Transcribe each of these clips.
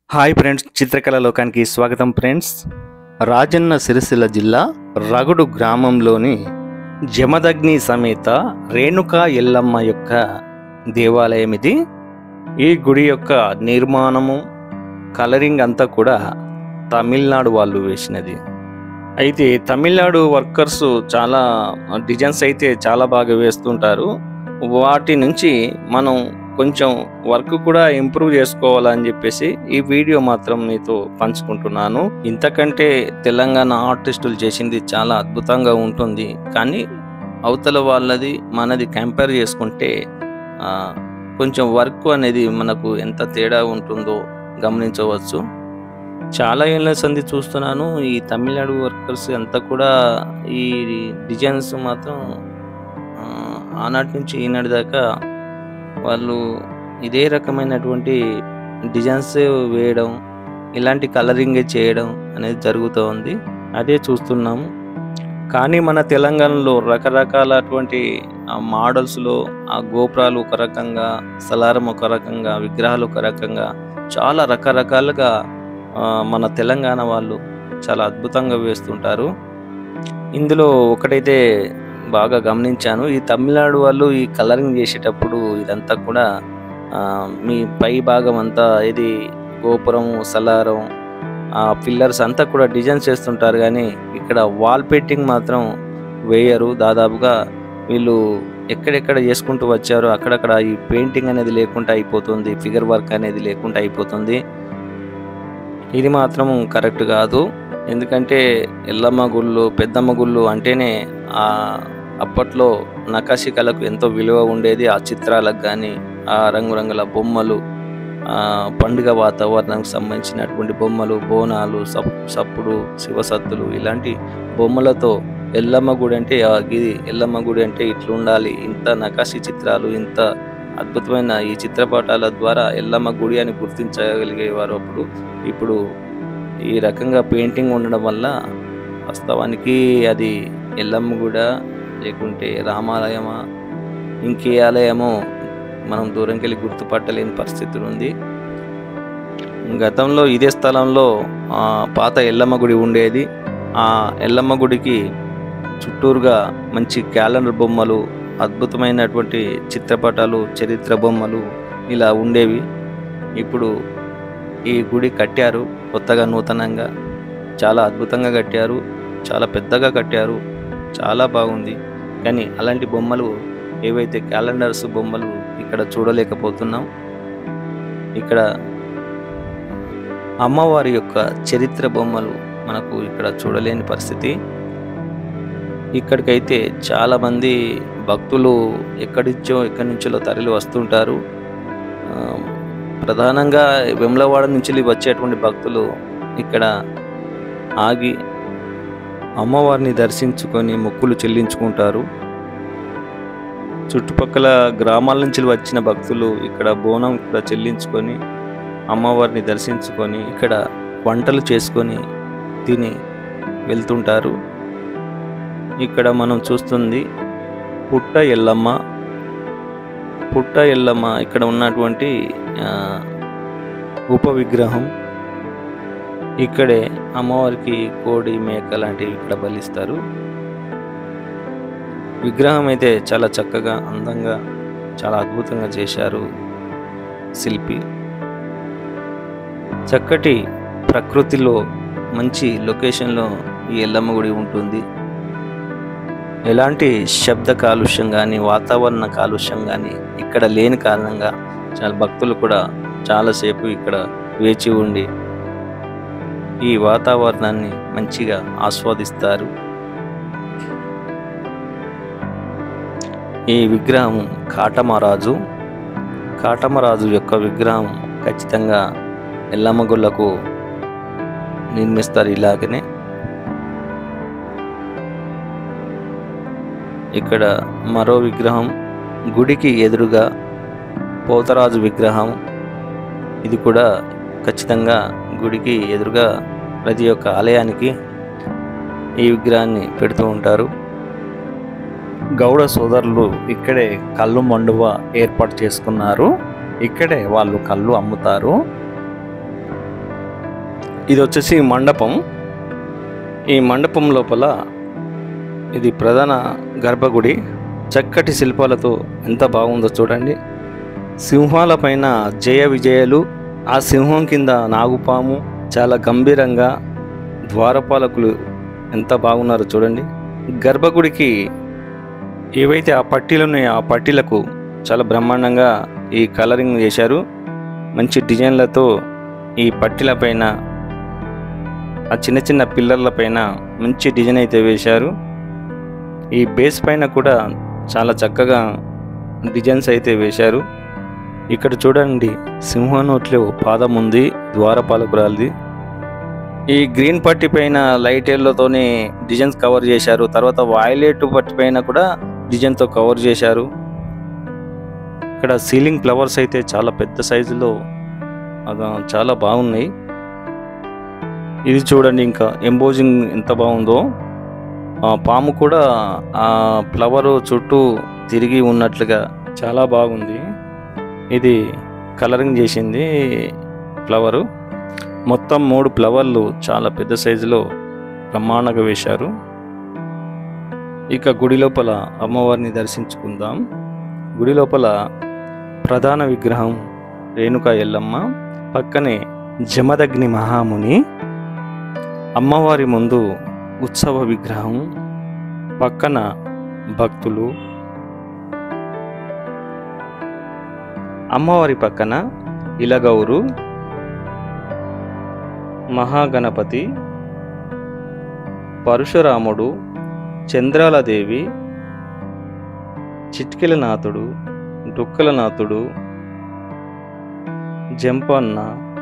Hi friends, చిత్రకళ లోకానికి స్వాగతం ఫ్రెండ్స్. రాజన్న సిరిసిల్ల జిల్లా రగుడు గ్రామంలోని జమదగ్ని సమేత రేణుకా ఎల్లమ్మ యొక్క దేవాలయం ఇది. ఈ గుడి యొక్క నిర్మాణము, కలరింగ్ అంతా కూడా తమిళనాడు వాళ్ళు వేసినది. అయితే తమిళనాడు వర్కర్స్ చాలా డిజైన్స్ అయితే చాలా బాగా వేస్తుంటారు. వాటి నుంచి మనం కొంచెం వర్క్ కూడా ఇంప్రూవ్ చేసుకోవాలని చెప్పేసి ఈ వీడియో మాత్రం మీతో పంచుకుంటున్నాను. ఇంతకంటే తెలంగాణ ఆర్టిస్టులు చేసింది చాలా అద్భుతంగా ఉంటుంది, కానీ అవతల వాళ్ళది మనది కంపేర్ చేసుకుంటే కొంచెం వర్క్ అనేది మనకు ఎంత తేడా ఉంటుందో గమనించవచ్చు. చాలా ఏళ్ళ సంది చూస్తున్నాను ఈ తమిళనాడు వర్కర్స్ అంతా కూడా ఈ డిజైన్స్ మాత్రం ఆనాటి నుంచి ఈనాటి దాకా వాళ్ళు ఇదే రకమైనటువంటి డిజైన్స్ వేయడం, ఇలాంటి కలరింగ్ చేయడం అనేది జరుగుతూ ఉంది. అదే చూస్తున్నాము. కానీ మన తెలంగాణలో రకరకాలటువంటి మోడల్స్లో ఆ గోపురాలు ఒక రకంగా, సలారం ఒక రకంగా, విగ్రహాలు ఒక రకంగా, చాలా రకరకాలుగా మన తెలంగాణ వాళ్ళు చాలా అద్భుతంగా వేస్తుంటారు. ఇందులో ఒకటైతే బాగా గమనించాను, ఈ తమిళనాడు వాళ్ళు ఈ కలరింగ్ చేసేటప్పుడు ఇదంతా కూడా మీ పై భాగం అంతా ఇది గోపురం, సలారం, ఆ పిల్లర్స్ అంతా కూడా డిజైన్స్ చేస్తుంటారు, కానీ ఇక్కడ వాల్ పెయింటింగ్ మాత్రం వేయరు. దాదాపుగా వీళ్ళు ఎక్కడెక్కడ చేసుకుంటూ వచ్చారో అక్కడక్కడ ఈ పెయింటింగ్ అనేది లేకుండా అయిపోతుంది, ఫిగర్ వర్క్ అనేది లేకుండా అయిపోతుంది. ఇది మాత్రం కరెక్ట్ కాదు. ఎందుకంటే ఎల్లమ్మ గుళ్ళు, పెద్దమ్మ గుళ్ళు అంటేనే అప్పట్లో నకాశీ కళకు ఎంతో విలువ ఉండేది. ఆ చిత్రాలకు కానీ, ఆ రంగురంగుల బొమ్మలు, పండుగ వాతావరణానికి సంబంధించినటువంటి బొమ్మలు, బోనాలు, సప్పుడు, శివసత్తులు, ఇలాంటి బొమ్మలతో ఎల్లమ్మ గుడి అంటే ఇది ఎల్లమ్మ గుడి అంటే ఇట్లుండాలి, ఇంత నకాశీ చిత్రాలు, ఇంత అద్భుతమైన ఈ చిత్రపటాల ద్వారా ఎల్లమ్మ గుడి అని గుర్తించగలిగేవారు అప్పుడు. ఇప్పుడు ఈ రకంగా పెయింటింగ్ ఉండడం వల్ల వాస్తవానికి అది ఎల్లమ్మ గుడి లేకుంటే రామాలయమా, ఇంకే ఆలయమో మనం దూరంకి వెళ్ళి గుర్తుపట్టలేని పరిస్థితులు ఉంది. గతంలో ఇదే స్థలంలో పాత ఎల్లమ్మ గుడి ఉండేది. ఆ ఎల్లమ్మ గుడికి చుట్టూరుగా మంచి క్యాలెండర్ బొమ్మలు, అద్భుతమైనటువంటి చిత్రపటాలు, చరిత్ర బొమ్మలు ఇలా ఉండేవి. ఇప్పుడు ఈ గుడి కట్టారు కొత్తగా, నూతనంగా, చాలా అద్భుతంగా కట్టారు, చాలా పెద్దగా కట్టారు, చాలా బాగుంది. కానీ అలాంటి బొమ్మలు ఏవైతే క్యాలెండర్స్ బొమ్మలు ఇక్కడ చూడలేకపోతున్నాం. ఇక్కడ అమ్మవారి యొక్క చరిత్ర బొమ్మలు మనకు ఇక్కడ చూడలేని పరిస్థితి. ఇక్కడికైతే చాలామంది భక్తులు ఎక్కడి నుంచో తరలి వస్తుంటారు. ప్రధానంగా వెమ్లవాడ నుంచి వచ్చేటువంటి భక్తులు ఇక్కడ ఆగి అమ్మవారిని దర్శించుకొని మొక్కులు చెల్లించుకుంటారు. చుట్టుపక్కల గ్రామాల నుంచి వచ్చిన భక్తులు ఇక్కడ బోనం కూడా చెల్లించుకొని అమ్మవారిని దర్శించుకొని ఇక్కడ వంటలు చేసుకొని తిని వెళ్తుంటారు. ఇక్కడ మనం చూస్తుంది పుట్ట ఎల్లమ్మ. పుట్ట ఎల్లమ్మ ఇక్కడ ఉన్నటువంటి ఉప విగ్రహం. ఇక్కడే అమ్మవారికి కోడి, మేక లాంటివి ఇక్కడ బలిస్తారు. విగ్రహం అయితే చాలా చక్కగా, అందంగా, చాలా అద్భుతంగా చేశారు శిల్పి. చక్కటి ప్రకృతిలో, మంచి లొకేషన్లో ఈ ఎల్లమ్మ గుడి ఉంటుంది. ఎలాంటి శబ్ద కాలుష్యం కానీ, వాతావరణ కాలుష్యం కానీ ఇక్కడ లేని కారణంగా చాలా భక్తులు కూడా చాలాసేపు ఇక్కడ వేచి ఉండి ఈ వాతావరణాన్ని మంచిగా ఆస్వాదిస్తారు. ఈ విగ్రహం కాటమరాజు. కాటమరాజు యొక్క విగ్రహం ఖచ్చితంగా ఎల్లమ్మ గుళ్ళకు నిర్మిస్తారు. ఇలాగనే ఇక్కడ మరో విగ్రహం గుడికి ఎదురుగా పోతరాజు విగ్రహం. ఇది కూడా ఖచ్చితంగా గుడికి ఎదురుగా ప్రతి ఒక్క ఆలయానికి ఈ విగ్రహాన్ని పెడుతూ ఉంటారు. గౌడ సోదరులు ఇక్కడే కళ్ళు మండువ ఏర్పాటు చేసుకున్నారు. ఇక్కడే వాళ్ళు కళ్ళు అమ్ముతారు. ఇది వచ్చేసి మండపం. ఈ మండపం లోపల ఇది ప్రధాన గర్భగుడి. చక్కటి శిల్పాలతో ఎంత బాగుందో చూడండి. సింహాల పైన జయ విజయాలు, ఆ సింహం కింద నాగుపాము, చాలా గంభీరంగా ద్వారపాలకులు ఎంత బాగున్నారో చూడండి. గర్భగుడికి ఏవైతే ఆ పట్టీలు ఉన్నాయో ఆ పట్టీలకు చాలా బ్రహ్మాండంగా ఈ కలరింగ్ చేశారు. మంచి డిజైన్లతో ఈ పట్టీల పైన, ఆ చిన్న చిన్న పిల్లర్ల పైన మంచి డిజైన్ అయితే వేశారు. ఈ బేస్ పైన కూడా చాలా చక్కగా డిజైన్స్ అయితే వేశారు. ఇక్కడ చూడండి, సింహనోట్లో పాదం ఉంది, ద్వారపాలకురాలిది. ఈ గ్రీన్ పట్టి పైన లైట్ ఎల్లోతోని డిజైన్స్ కవర్ చేశారు. తర్వాత వైలెట్ పట్టి పైన కూడా డిజైన్తో కవర్ చేశారు. ఇక్కడ సీలింగ్ ఫ్లవర్స్ అయితే చాలా పెద్ద సైజులో చాలా బాగున్నాయి. ఇది చూడండి, ఇంకా ఎంబోజింగ్ ఎంత బాగుందో. పాము కూడా ఆ ఫ్లవర్ చుట్టూ తిరిగి ఉన్నట్లుగా చాలా బాగుంది. ఇది కలరింగ్ చేసింది ఫ్లవరు. మొత్తం 3 ఫ్లవర్లు చాలా పెద్ద సైజులో బ్రహ్మాండంగా వేశారు. ఇక గుడి లోపల అమ్మవారిని దర్శించుకుందాం. గుడి లోపల ప్రధాన విగ్రహం రేణుకా ఎల్లమ్మ, పక్కనే జమదగ్ని మహాముని, అమ్మవారి ముందు ఉత్సవ విగ్రహం, పక్కన భక్తులు, అమ్మవారి పక్కన ఇలగౌరు, మహాగణపతి, పరశురాముడు, చంద్రాలదేవి, చిట్కిలనాథుడు, డుక్కలనాథుడు, జంపన్న,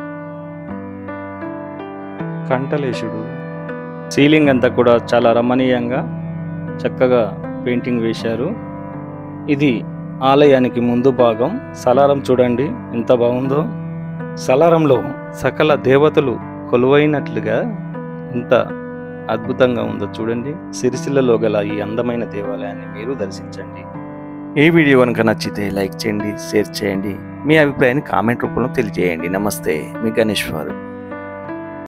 కంఠలేశుడు. సీలింగ్ అంతా కూడా చాలా రమణీయంగా చక్కగా పెయింటింగ్ వేశారు. ఇది ఆలయానికి ముందు భాగం. సలారం చూడండి ఎంత బాగుందో. సలారంలో సకల దేవతలు కొలువైనట్లుగా ఎంత అద్భుతంగా ఉందో చూడండి. సిరిసిల్లలో గల ఈ అందమైన దేవాలయాన్ని మీరు దర్శించండి. ఈ వీడియో కనుక నచ్చితే లైక్ చేయండి, షేర్ చేయండి, మీ అభిప్రాయాన్ని కామెంట్ రూపంలో తెలియజేయండి. నమస్తే, మీ గణేశ్వర్.